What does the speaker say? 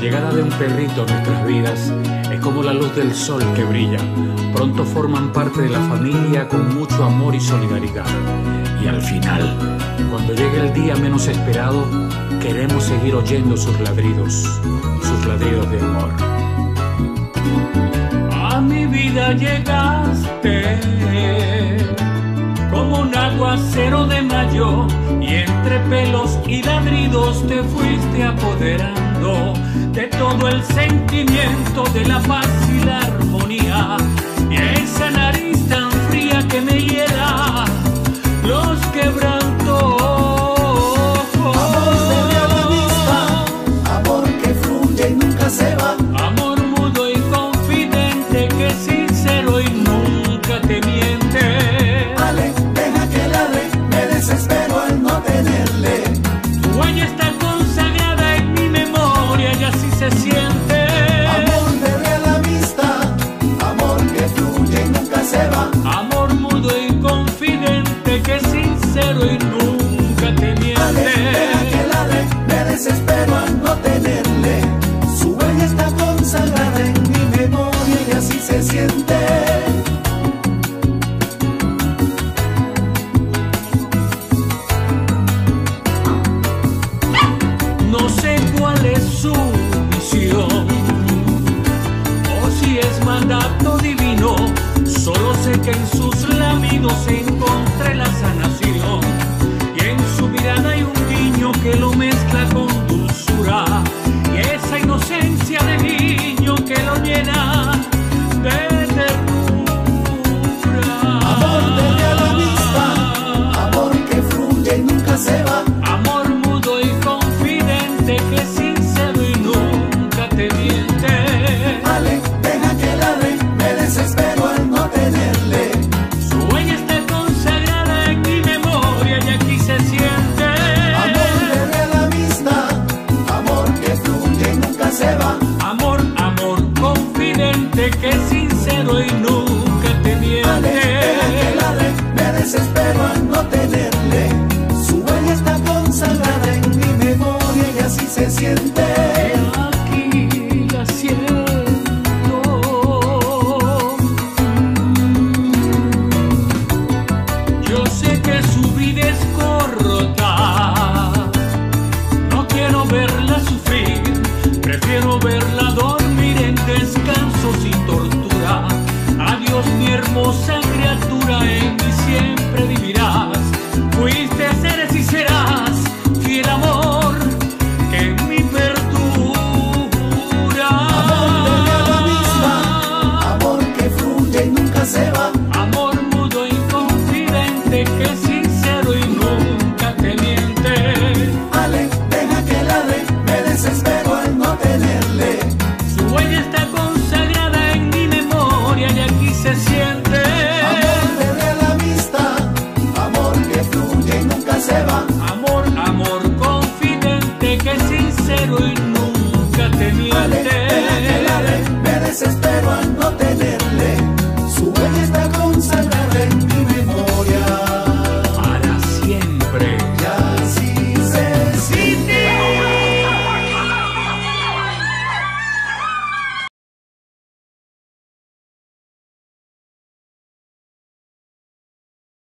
llegada de un perrito a nuestras vidas es como la luz del sol que brilla. Pronto forman parte de la familia con mucho amor y solidaridad. Y al final, cuando llegue el día menos esperado, queremos seguir oyendo sus ladridos de amor. A mi vida llegaste como un aguacero de mayo, y entre pelos y ladridos te fuiste apoderando de todo el sentimiento de la paz y la armonía. Y esa nariz tan fría que me hiela los quebrantó. Amor de la vista, amor que fluye y nunca se va. Amor mudo y confidente que es sincero y nunca te miente. Ale, deja que ladre, me desespero al no tenerle. Tu huella está consagrada en mi memoria y así se siente. Amor de real amistad, amor que fluye y nunca se va. Amor mudo y confidente que es sincero y nunca te miente. Ale, deja que ladre, me desespero al no tenerle. Su huella está consagrada en mi memoria y así se siente. No sé cuál es su misión o si es mandato divino. Solo sé que en sus lamidos encontré la sanación, y en su mirada hay un guiño que lo mezcla con dulzura, y esa inocencia de niño que lo llena de ternura. Amor de real amistad, amor que fluye y nunca se va. Amor mudo y confidente que es sincero y nunca te miente. Ale, deja que ladre, me desespero al no tenerle. Su huella está consagrada en mi memoria y aquí se siente. Amor de real amistad, amor que fluye y nunca se va. Amor, amor confidente que es sincero y nunca te Ale, deja que miente. ladre, me desespero al no tenerle. Su huella está consagrada en mi memoria y así se siente. Aquí la siento. Yo sé que su vida es corta, no quiero verla sufrir, prefiero verla dormir en descanso sin tortura. Adiós mi hermosa criatura, en mí siempre vivirás. Fuiste, eres y serás fiel amor que me perdura. Amor de real amistad, amor que fluye y nunca se va. Amor mudo y confidente que es sincero y nunca te miente. Ale, deja que ladre, me desespero al no tenerle. Su huella está consagrada en mi memoria y aquí se